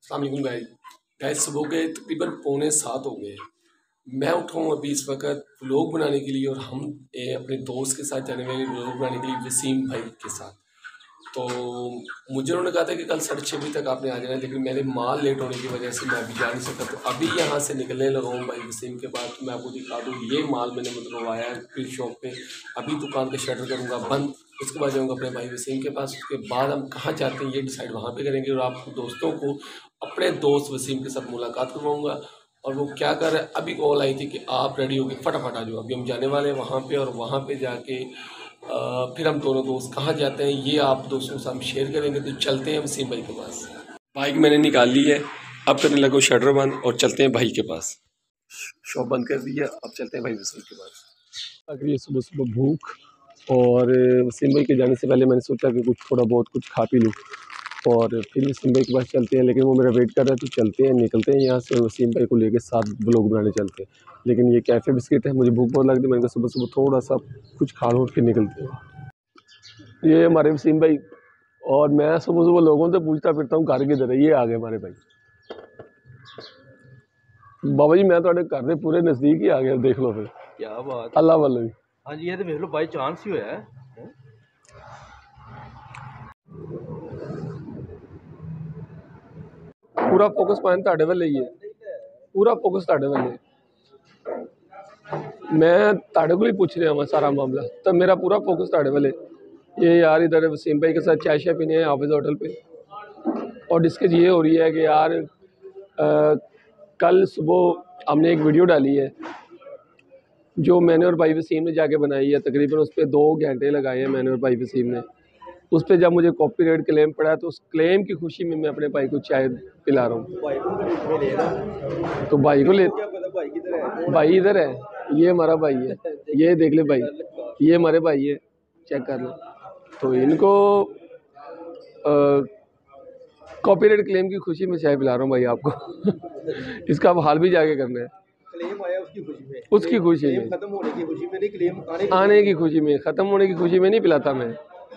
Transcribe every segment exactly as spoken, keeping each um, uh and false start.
अस्सलाम वालेकुम guys guys सुबह के तकरीबन पौने सात हो गए। मैं उठा हूँ अभी इस वक्त व्लॉग बनाने के लिए और हम ए, अपने दोस्त के साथ जाने वाले व्लॉग बनाने के लिए वसीम भाई के साथ। तो मुझे उन्होंने कहा था कि कल साढ़े छः बजे तक आपने आ जाना, लेकिन मेरे माल लेट होने की वजह से मैं अभी जा नहीं सकता। तो अभी यहाँ से निकलने लगा हूँ भाई वसीम के बाद। तो मैं आपको दिखा दूँ, ये माल मैंने मतलब आया है फिर शॉप पे। अभी दुकान का शटर करूँगा बंद, उसके बाद जाऊँगा अपने भाई वसीम के पास। उसके बाद हम कहाँ जाते हैं ये डिसाइड वहाँ पे करेंगे और आप दोस्तों को अपने दोस्त वसीम के साथ मुलाकात करवाऊँगा। और वो क्या कर रहा है, अभी कॉल आई थी कि आप रेडी होके फटाफट आ जाओ, अभी हम जाने वाले हैं वहाँ पे। और वहाँ पे जाके आ, फिर हम दोनों दोस्त कहाँ जाते हैं ये आप दोस्तों के साथ शेयर करेंगे। तो चलते हैं वसीम भाई के पास। बाइक मैंने निकाल ली है, अब करने लगो शटर बंद और चलते हैं भाई के पास। शॉप बंद कर दी है, अब चलते हैं भाई वसीम के पास। अगर ये सुबह सुबह भूख, और वसीम भाई के जाने से पहले मैंने सोचा कि कुछ थोड़ा बहुत कुछ खा पी लूँ और फिर वसीम भाई के पास चलते हैं। लेकिन वो मेरा वेट कर रहा है, तो चलते हैं, निकलते हैं यहाँ से। वसीम भाई को लेके साथ ब्लॉग बनाने चलते हैं। लेकिन ये कैफ़े बिस्किट है, मुझे भूख बहुत लगती है, मैंने कहा सुबह सुबह थोड़ा सा कुछ खा लो फिर निकलते हैं। ये हमारे वसीम भाई, और मैं सुबह सुबह लोगों से पूछता फिरता हूँ घर किधर है। ये आ गए हमारे भाई। बाबा जी मैं तो घर के पूरे नज़दीक ही आ गया, देख लो फिर। क्या बात, अल्लाह वाले। हाँ जी, ये तो देख लो बाई चांस ही होया है। पूरा फोकस पॉइंट ਤੁਹਾਡੇ ਵੱਲ ਹੀ ਹੈ, पूरा फोकस ਤੁਹਾਡੇ ਵੱਲ है। मैं ਤੁਹਾਡੇ ਕੋਲ ही पूछ रहा हूँ सारा मामला, तो मेरा पूरा फोकस ਤੁਹਾਡੇ ਵੱਲ है। ये यार इधर वसीम भाई के साथ चाय शाय पीने हैं हाफिज़ होटल पे। और डिस्कस ये हो रही है कि यार आ, कल सुबह हमने एक वीडियो डाली है जो मैंने और भाई वसीम ने जाके बनाई है। तकरीबन उस पर दो घंटे लगाए हैं मैंने और भाई वसीम ने। उस पर जब मुझे कॉपीराइट क्लेम पड़ा है, तो उस क्लेम की खुशी में मैं अपने भाई को चाय पिला रहा हूँ। तो भाई को ले, भाई इधर है, ये हमारा भाई है, ये देख ले भाई, ये हमारे भाई है, चेक कर लो। तो इनको कॉपीराइट क्लेम की खुशी में चाय पिला रहा हूँ भाई आपको। इसका अब हाल भी जाके करना है। क्लेम आया उसकी खुशी में, उसकी खुशी में, खत्म होने की खुशी में नहीं, क्लेम आने आने की खुशी में, ख़त्म होने की खुशी में नहीं पिलाता मैं।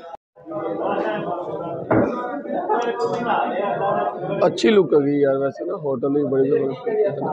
अच्छी लुक आ गई यार वैसे ना, होटल भी बड़ी जबरदस्त है ना।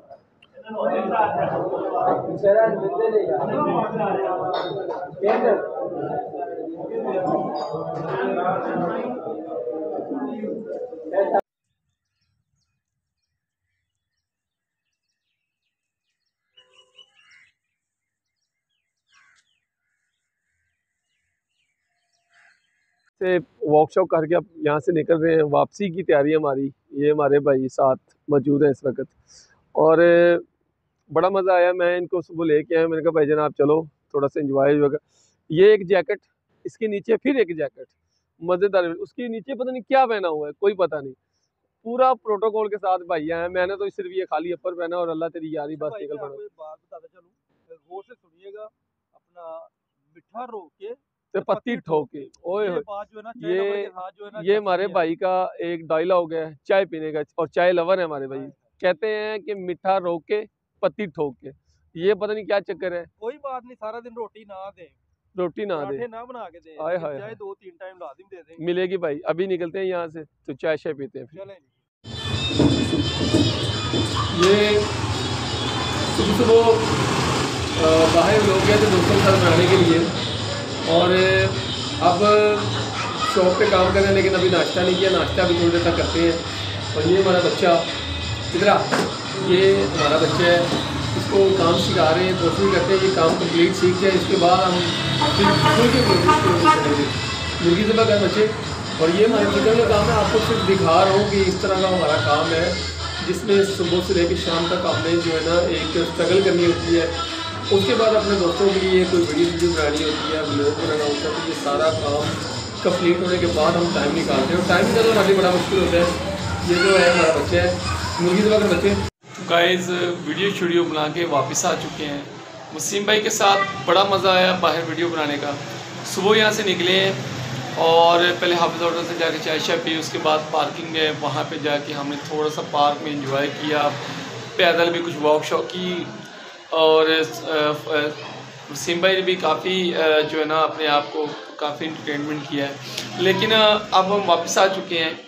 से वर्कशॉप करके अब यहाँ से निकल रहे हैं, वापसी की तैयारी हमारी। ये हमारे भाई साथ मौजूद हैं इस वक्त, और बड़ा मज़ा आया। मैं इनको सुबह लेके आया, मैंने कहा भाईजान आप चलो थोड़ा सा एंजॉय होगा। ये एक जैकेट, इसके नीचे फिर एक जैकेट मज़ेदार, उसके नीचे पता नहीं क्या पहना हुआ है, कोई पता नहीं। पूरा प्रोटोकॉल के साथ भाई आए। मैंने तो सिर्फ ये खाली अपर पहना और अल्लाह तेरी यारी बस निकल पड़ा। बात बताता चलूं, गौर से सुनिएगा, अपना मिठा रो के तो पत्ती ठोके, ओए ये बात जो है ना, ये जो है ना, ये हमारे भाई का एक डायलॉग है चाय पीने का, और चाय लवर है हमारे भाई। कहते हैं कि मीठा रोक के पत्ती ठोक के। ये पता नहीं क्या चक्कर है। कोई बात नहीं, सारा दिन रोटी ना दे, रोटी ना दे, ना बना के दे, हाय हाय चाय दो तीन टाइम लाजिम दे देंगे। मिलेगी भाई। अभी निकलते हैं यहाँ से, तो चाय शाय पीते हैं फिर। ये सुबह सुबह बाहर लोग गए थे दोस्तों के साथ बनाने के लिए, और अब शॉप पे काम कर रहे हैं, लेकिन अभी नाश्ता नहीं किया। नाश्ता अभी थोड़ी देर तक करते हैं। और ये हमारा बच्चा इधर, ये हमारा बच्चा है, इसको काम सिखा रहे हैं, कोशिश करते हैं ये काम कंप्लीट सीख जाए, इसके बाद हम फिर मुर्गी करेंगे, मुर्गी से बगैर बच्चे। और ये हमारे चिकन का काम है, आपको सिर्फ दिखा रहा हूँ कि इस तरह का हमारा काम है, जिसमें सुबह से लेकर शाम तक आपने जो है ना एक स्ट्रगल करनी होती है। उसके बाद अपने दोस्तों के लिए कोई वीडियो वीडियो बनानी होती है, व्लॉग बनाना होता है। तो ये सारा काम कंप्लीट होने के बाद हम टाइम निकालते हैं, और टाइम निकालना हमारे बड़ा मुश्किल होता है। ये जो है हमारा बच्चा है, मुर्गी से बगैर बच्चे। तो गाइस वीडियो वीडियो बना के वापस आ चुके हैं वसीम भाई के साथ। बड़ा मज़ा आया बाहर वीडियो बनाने का। सुबह यहाँ से निकले हैं और पहले हाफिज़ होटल से जाके चाय शाय पी, उसके बाद पार्किंग है, वहाँ पे जाके हमने थोड़ा सा पार्क में एंजॉय किया, पैदल भी कुछ वॉक शॉक की। और वसीम भाई ने भी काफ़ी जो है ना अपने आप को काफ़ी इंटरटेनमेंट किया है। लेकिन अब हम वापस आ चुके हैं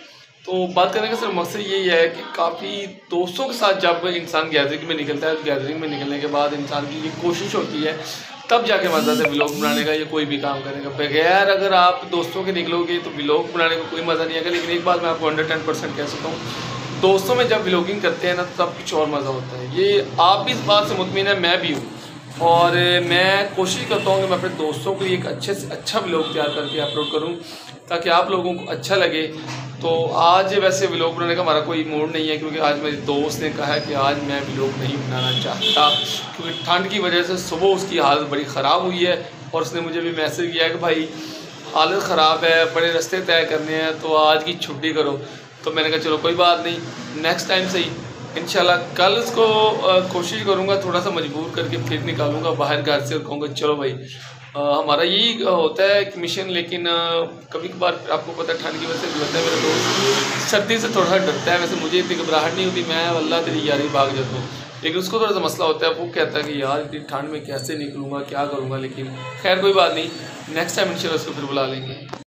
तो बात करने का सिर्फ मकसद यही है कि काफ़ी दोस्तों के साथ जब इंसान गैदरिंग में निकलता है, गैदरिंग में निकलने के बाद इंसान की ये कोशिश होती है तब जाके मज़ा आता है व्लॉग बनाने का या कोई भी काम करने का। बगैर अगर आप दोस्तों के निकलोगे तो व्लॉग बनाने का कोई मज़ा नहीं आएगा। लेकिन एक बात मैं आपको हंड्रेड टेन परसेंट कह सकता हूँ, दोस्तों में जब व्लॉगिंग करते हैं ना तब कुछ और मज़ा होता है। ये आप भी इस बात से मुतमिन है, मैं भी हूँ, और मैं कोशिश करता हूँ कि मैं अपने दोस्तों के लिए एक अच्छे से अच्छा व्लॉग तैयार करके अपलोड करूँ ताकि आप लोगों को अच्छा लगे। तो आज वैसे व्लॉग बनाने का हमारा कोई मूड नहीं है, क्योंकि आज मेरे दोस्त ने कहा कि आज मैं व्लॉग नहीं बनाना चाहता, क्योंकि ठंड की वजह से सुबह उसकी हालत बड़ी ख़राब हुई है। और उसने मुझे भी मैसेज किया कि भाई हालत ख़राब है, बड़े रास्ते तय करने हैं, तो आज की छुट्टी करो। तो मैंने कहा चलो कोई बात नहीं, नेक्स्ट टाइम से ही इंशाल्लाह कल इसको कोशिश करूँगा थोड़ा सा मजबूर करके फिर निकालूँगा बाहर घर से और कहूँगा चलो भाई आ, हमारा यही होता है कि मिशन। लेकिन आ, कभी कभार आपको पता है ठंड की वजह से भी होता है, मेरा दोस्त सर्दी से थोड़ा सा डरता है। वैसे मुझे इतनी घबराहट नहीं होती, मैं अल्लाह तेरी यारी भाग जाता हूँ, लेकिन उसको थोड़ा सा मसला होता है। वो कहता है कि यार इतनी ठंड में कैसे निकलूँगा, क्या करूँगा। लेकिन खैर कोई बात नहीं, नेक्स्ट टाइम इंशाल्लाह उसको फिर बुला लेंगे।